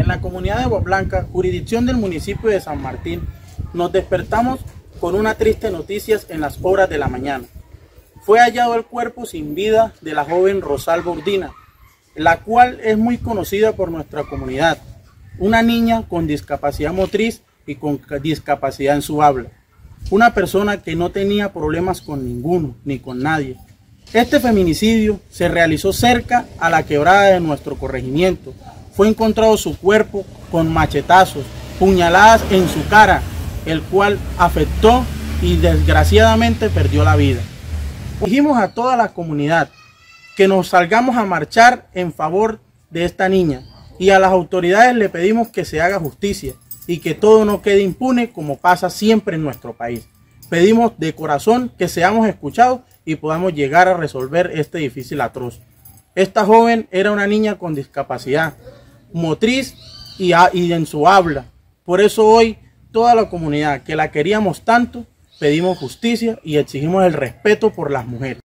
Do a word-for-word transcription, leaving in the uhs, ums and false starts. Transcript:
En la comunidad de Agua Blanca, jurisdicción del municipio de San Martín, nos despertamos con una triste noticia en las horas de la mañana. Fue hallado el cuerpo sin vida de la joven Rosalba Urdina, la cual es muy conocida por nuestra comunidad, una niña con discapacidad motriz y con discapacidad en su habla, una persona que no tenía problemas con ninguno ni con nadie. Este feminicidio se realizó cerca a la quebrada de nuestro corregimiento. Fue encontrado su cuerpo con machetazos, puñaladas en su cara, el cual afectó y desgraciadamente perdió la vida. Dijimos a toda la comunidad que nos salgamos a marchar en favor de esta niña y a las autoridades le pedimos que se haga justicia y que todo no quede impune como pasa siempre en nuestro país. Pedimos de corazón que seamos escuchados y podamos llegar a resolver este difícil atroz. Esta joven era una niña con discapacidad motriz y, a, y en su habla. Por eso hoy toda la comunidad que la queríamos tanto, pedimos justicia y exigimos el respeto por las mujeres.